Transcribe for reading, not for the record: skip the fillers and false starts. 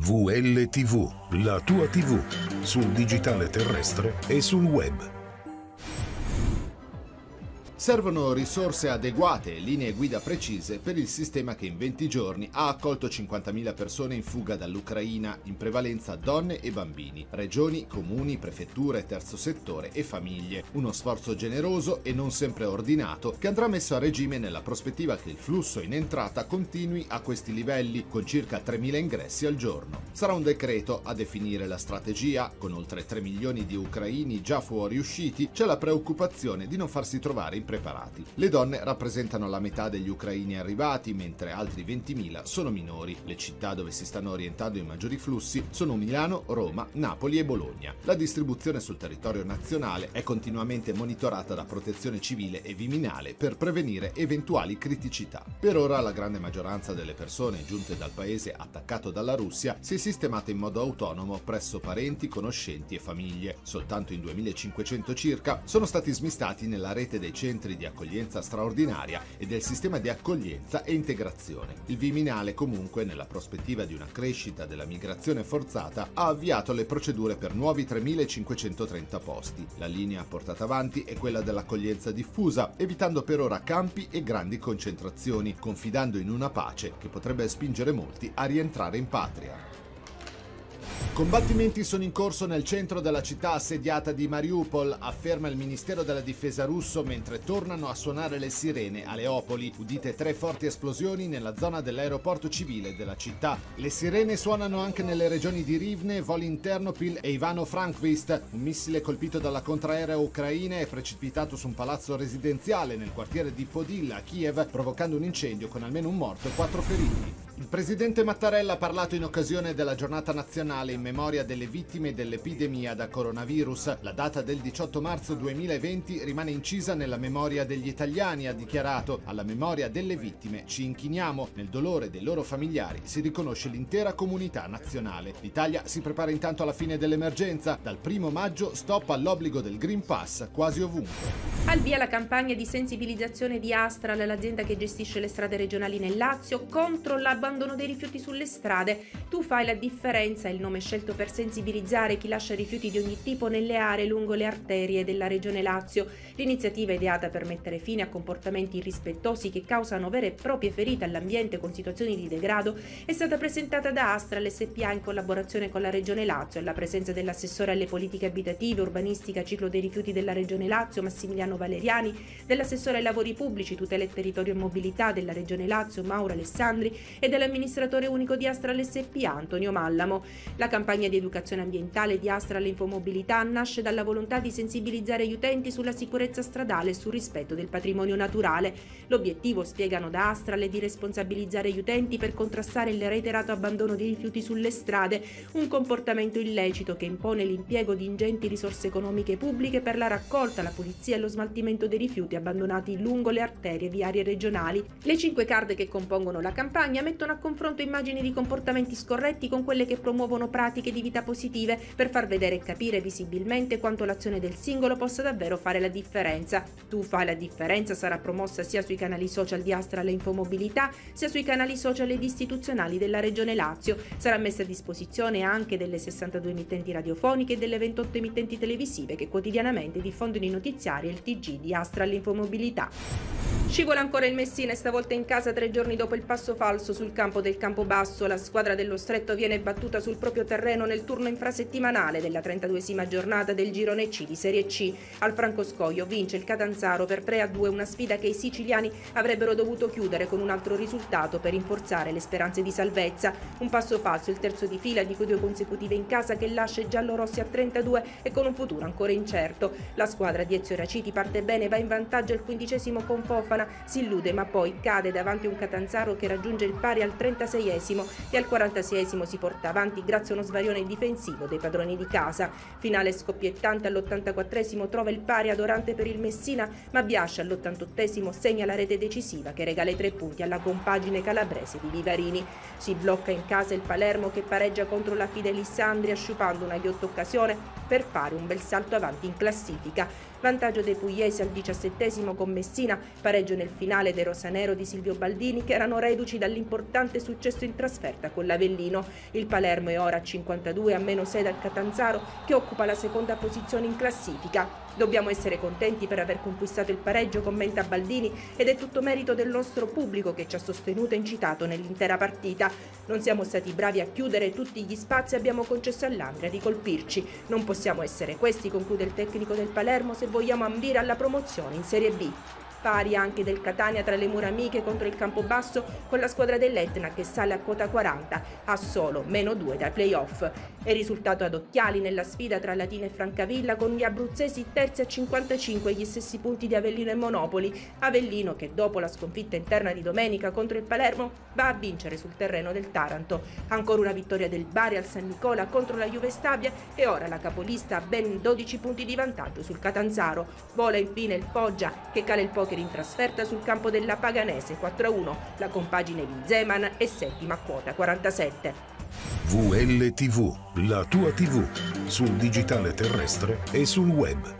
VLTV, la tua TV, sul digitale terrestre e sul web. Servono risorse adeguate e linee guida precise per il sistema che in 20 giorni ha accolto 50.000 persone in fuga dall'Ucraina, in prevalenza donne e bambini, regioni, comuni, prefetture, terzo settore e famiglie. Uno sforzo generoso e non sempre ordinato che andrà messo a regime nella prospettiva che il flusso in entrata continui a questi livelli, con circa 3.000 ingressi al giorno. Sarà un decreto a definire la strategia. Con oltre 3 milioni di ucraini già fuoriusciti, c'è la preoccupazione di non farsi trovare impreparati. Le donne rappresentano la metà degli ucraini arrivati, mentre altri 20.000 sono minori. Le città dove si stanno orientando i maggiori flussi sono Milano, Roma, Napoli e Bologna. La distribuzione sul territorio nazionale è continuamente monitorata da Protezione Civile e Viminale per prevenire eventuali criticità. Per ora la grande maggioranza delle persone giunte dal paese attaccato dalla Russia si è sistemata in modo autonomo presso parenti, conoscenti e famiglie. Soltanto in 2.500 circa sono stati smistati nella rete dei centri di accoglienza straordinaria e del sistema di accoglienza e integrazione. Il Viminale comunque, nella prospettiva di una crescita della migrazione forzata, ha avviato le procedure per nuovi 3.530 posti. La linea portata avanti è quella dell'accoglienza diffusa, evitando per ora campi e grandi concentrazioni, confidando in una pace che potrebbe spingere molti a rientrare in patria. Combattimenti sono in corso nel centro della città assediata di Mariupol, afferma il Ministero della Difesa russo, mentre tornano a suonare le sirene a Leopoli. Udite 3 forti esplosioni nella zona dell'aeroporto civile della città. Le sirene suonano anche nelle regioni di Rivne, Volyn Ternopil e Ivano-Frankivsk. Un missile colpito dalla contraerea ucraina è precipitato su un palazzo residenziale nel quartiere di Podil a Kiev, provocando un incendio con almeno un morto e 4 feriti. Il presidente Mattarella ha parlato in occasione della giornata nazionale in memoria delle vittime dell'epidemia da coronavirus. La data del 18 marzo 2020 rimane incisa nella memoria degli italiani, ha dichiarato. Alla memoria delle vittime ci inchiniamo. Nel dolore dei loro familiari si riconosce l'intera comunità nazionale. L'Italia si prepara intanto alla fine dell'emergenza. Dal 1 maggio stop all'obbligo del Green Pass quasi ovunque. Al via la campagna di sensibilizzazione di Astral, l'azienda che gestisce le strade regionali nel Lazio, contro l'abbandono dei rifiuti sulle strade. Tu fai la differenza è il nome scelto per sensibilizzare chi lascia rifiuti di ogni tipo nelle aree lungo le arterie della regione Lazio. L'iniziativa è ideata per mettere fine a comportamenti irrispettosi che causano vere e proprie ferite all'ambiente con situazioni di degrado. È stata presentata da Astral SPA in collaborazione con la regione Lazio, alla presenza dell'assessore alle politiche abitative, urbanistica, ciclo dei rifiuti della regione Lazio, Massimiliano Valeriani, dell'assessore ai lavori pubblici, tutela e territorio e mobilità della regione Lazio, Mauro Alessandri, e dell'amministratore unico di Astral SPA, Antonio Mallamo. La campagna di educazione ambientale di Astral Infomobilità nasce dalla volontà di sensibilizzare gli utenti sulla sicurezza stradale e sul rispetto del patrimonio naturale. L'obiettivo, spiegano da Astral, è di responsabilizzare gli utenti per contrastare il reiterato abbandono di rifiuti sulle strade, un comportamento illecito che impone l'impiego di ingenti risorse economiche pubbliche per la raccolta, la pulizia e lo smaltimento dei rifiuti abbandonati lungo le arterie viarie regionali. Le 5 card che compongono la campagna mettono a confronto immagini di comportamenti scorretti con quelle che promuovono pratiche di vita positive, per far vedere e capire visibilmente quanto l'azione del singolo possa davvero fare la differenza. Tu fai la differenza sarà promossa sia sui canali social di Astral e Infomobilità, sia sui canali social ed istituzionali della regione Lazio. Sarà messa a disposizione anche delle 62 emittenti radiofoniche e delle 28 emittenti televisive che quotidianamente diffondono i notiziari e il TG di Astral Infomobilità. Scivola ancora il Messina, stavolta in casa 3 giorni dopo il passo falso sul campo del Campobasso. La squadra dello Stretto viene battuta sul proprio terreno nel turno infrasettimanale della 32esima giornata del girone C di Serie C. Al Francoscoglio vince il Catanzaro per 3-2, una sfida che i siciliani avrebbero dovuto chiudere con un altro risultato per rinforzare le speranze di salvezza. Un passo falso, il terzo di fila, di cui 2 consecutive in casa, che lascia i giallorossi a 32 e con un futuro ancora incerto. La squadra di Ezio Raciti parte bene, va in vantaggio al 15esimo con Fofana, si illude ma poi cade davanti a un Catanzaro che raggiunge il pari al 36esimo e al 46esimo si porta avanti grazie a uno svarione difensivo dei padroni di casa. Finale scoppiettante, all'84esimo trova il pari adorante per il Messina, ma Biascia all'88esimo segna la rete decisiva che regala i 3 punti alla compagine calabrese di Vivarini. Si blocca in casa il Palermo che pareggia contro la Fidelis Andria, sciupando una ghiotta occasione per fare un bel salto avanti in classifica. Vantaggio dei pugliesi al 17° con Messina, pareggio nel finale dei rosanero di Silvio Baldini che erano reduci dall'importante successo in trasferta con l'Avellino. Il Palermo è ora a 52 a -6 dal Catanzaro che occupa la seconda posizione in classifica. Dobbiamo essere contenti per aver conquistato il pareggio, commenta Baldini, ed è tutto merito del nostro pubblico che ci ha sostenuto e incitato nell'intera partita. Non siamo stati bravi a chiudere tutti gli spazi e abbiamo concesso all'Andria di colpirci. Non possiamo essere questi, conclude il tecnico del Palermo, se vogliamo ambire alla promozione in Serie B. Pari anche del Catania tra le mura amiche contro il Campobasso con la squadra dell'Etna che sale a quota 40 a solo -2 dai play-off. È risultato ad occhiali nella sfida tra Latina e Francavilla con gli abruzzesi terzi a 55 gli stessi punti di Avellino e Monopoli. Avellino che dopo la sconfitta interna di domenica contro il Palermo va a vincere sul terreno del Taranto. Ancora una vittoria del Bari al San Nicola contro la Juve Stabia e ora la capolista ha ben 12 punti di vantaggio sul Catanzaro. Vola infine il Foggia che cala il poker in trasferta sul campo della Paganese 4-1. La compagine di Zeman è settima a quota 47. VLTV, la tua TV, sul digitale terrestre e sul web.